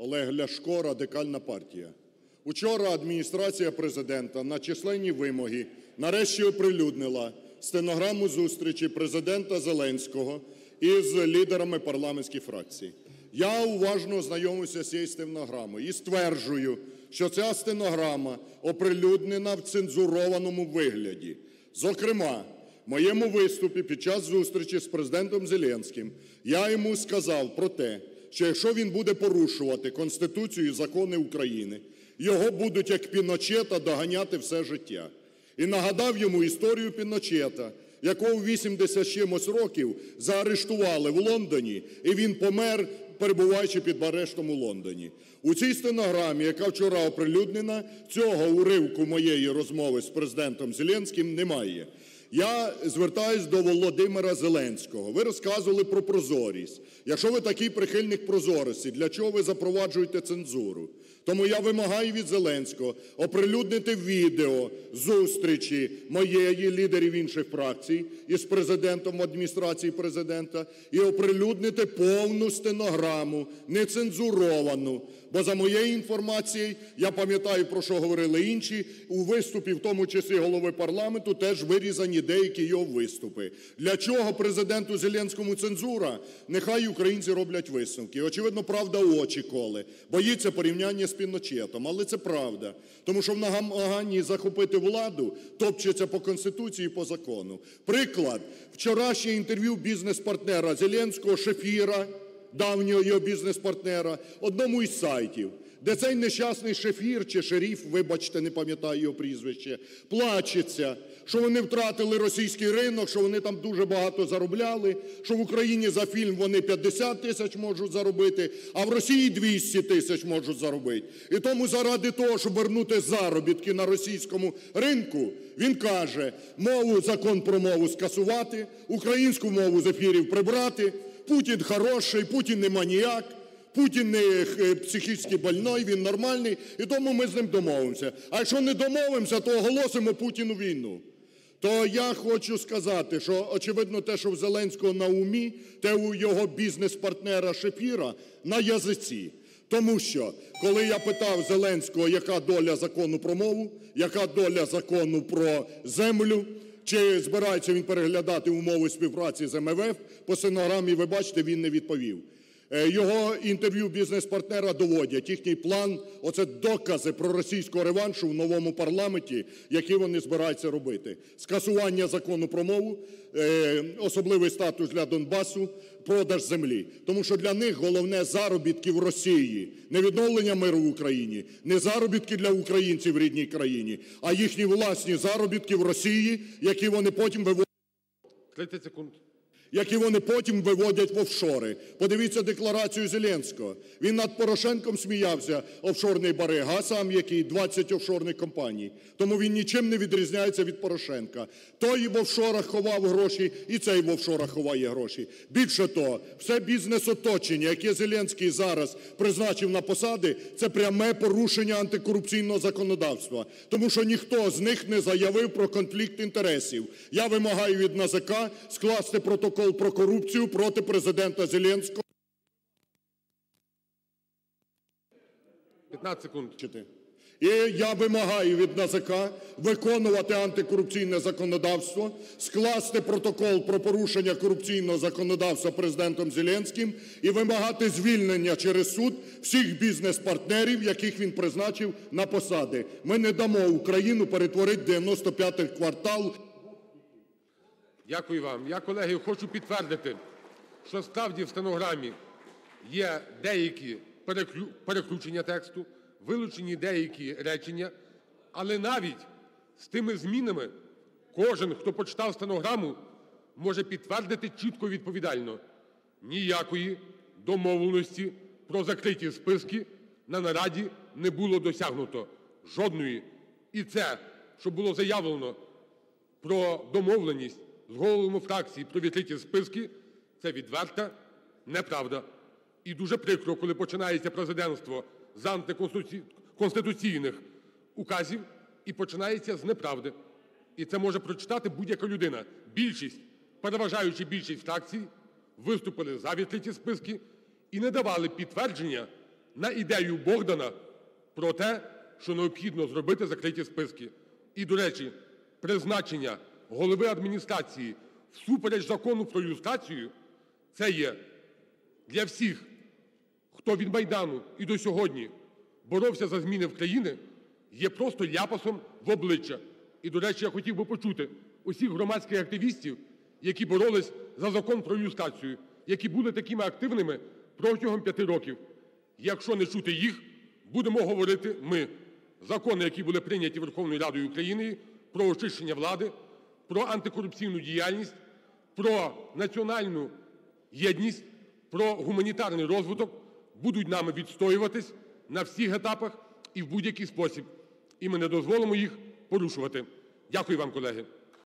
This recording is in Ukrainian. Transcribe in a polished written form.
Олег Ляшко, Радикальна партія. Учора Адміністрація Президента на численні вимоги нарешті оприлюднила стенограму зустрічі Президента Зеленського із лідерами парламентських фракцій. Я уважно ознайомився з цією стенограмою і стверджую, що ця стенограма оприлюднена в цензурованому вигляді. Зокрема, в моєму виступі під час зустрічі з Президентом Зеленським я йому сказав про те, що якщо він буде порушувати Конституцію і закони України, його будуть, як Піночета, доганяти все життя. І нагадав йому історію Піночета, якого в 80 з чимось років заарештували в Лондоні, і він помер, перебуваючи під арештом у Лондоні. У цій стенограмі, яка вчора оприлюднена, цього уривку моєї розмови з Президентом Зеленським немає. Я звертаюсь до Володимира Зеленського. Ви розказували про прозорість. Якщо ви такий прихильник прозорості, для чого ви запроваджуєте цензуру? Тому я вимагаю від Зеленського оприлюднити відео зустрічі моєї, лідерів інших фракцій із Президентом в Адміністрації Президента і оприлюднити повну стенограму, нецензуровану. Бо за моєю інформацією, я пам'ятаю, про що говорили інші, у виступі, в тому числі голови парламенту, теж вирізані деякі його виступи. Для чого Президенту Зеленському цензура? Нехай українці роблять висновки. Очевидно, правда очі коле. Боїться порівняння з Піночетом. Але це правда. Тому що в намаганні захопити владу топчеться по Конституції і по закону. Приклад. Вчорашнє інтерв'ю бізнес-партнера Зеленського, Шефіра, давнього його бізнес-партнера, одному із сайтів, де цей нещасний Шефір чи Шеріф, вибачте, не пам'ятаю його прізвище, плачеться, що вони втратили російський ринок, що вони там дуже багато заробляли, що в Україні за фільм вони 50 тисяч можуть заробити, а в Росії 200 тисяч можуть заробити. І тому заради того, щоб вернути заробітки на російському ринку, він каже, закон про мову скасувати, українську мову з ефірів прибрати, Путін хороший, Путін не маніяк, Путін не психічно больной, він нормальний, і тому ми з ним домовимося. А якщо не домовимося, то оголосимо Путіну війну. То я хочу сказати, що, очевидно, те, що в Зеленського на умі, те у його бізнес-партнера Шефіра на язиці. Тому що, коли я питав Зеленського, яка доля закону про мову, яка доля закону про землю, чи збирається він переглядати умови співпраці з МВФ, по стенограмі, ви бачите, він не відповів. Його інтерв'ю бізнес-партнера доводять, їхній план – оце докази про російського реваншу в новому парламенті, які вони збираються робити. Скасування закону про мову, особливий статус для Донбасу, продаж землі. Тому що для них головне заробітки в Росії, не відновлення миру в Україні, не заробітки для українців в рідній країні, а їхні власні заробітки в Росії, які вони потім виводять. 30 секунд. Які вони потім виводять в офшори. Подивіться декларацію Зеленського. Він над Порошенком сміявся, офшорний барига, а сам який 20 офшорних компаній. Тому він нічим не відрізняється від Порошенка. Той в офшорах ховав гроші, і цей в офшорах ховає гроші. Більше того, все бізнес-оточення, яке Зеленський зараз призначив на посади, це пряме порушення антикорупційного законодавства. Тому що ніхто з них не заявив про конфлікт інтересів. Я вимагаю від НАЗК скласти протокол про корупцію проти президента Зеленського. 15 секунд. І я вимагаю від НАЗК виконувати антикорупційне законодавство, скласти протокол про порушення корупційного законодавства президентом Зеленським і вимагати звільнення через суд всіх бізнес-партнерів, яких він призначив на посади. Ми не дамо Україну перетворити 95-й квартал. Дякую вам. Я, колеги, хочу підтвердити, що справді в стенограмі є деякі перекручення тексту, вилучені деякі речення, але навіть з тими змінами кожен, хто почитав стенограму, може підтвердити чітко і відповідально: ніякої домовленості про закриті списки на нараді не було досягнуто. Жодної. І це, що було заявлено про домовленість з головами фракцій про відкриті списки, це відверта неправда. І дуже прикро, коли починається президентство з антиконституційних указів і починається з неправди. І це може прочитати будь-яка людина. Більшість, переважаюча більшість фракцій виступили за відкриті списки і не давали підтвердження на ідею Богдана про те, що необхідно зробити закриті списки. І, до речі, призначення голови адміністрації всупереч Закону про люстрацію – це є для всіх, хто від Майдану і до сьогодні боровся за зміни в країні, є просто ляпасом в обличчя. І, до речі, я хотів би почути усіх громадських активістів, які боролись за Закон про люстрацію, які були такими активними протягом 5 років. Якщо не чути їх, будемо говорити ми. Закони, які були прийняті Верховною Радою України про очищення влади, про антикорупційну діяльність, про національну єдність, про гуманітарний розвиток, будуть нами відстоюватись на всіх етапах і в будь-який спосіб. І ми не дозволимо їх порушувати. Дякую вам, колеги.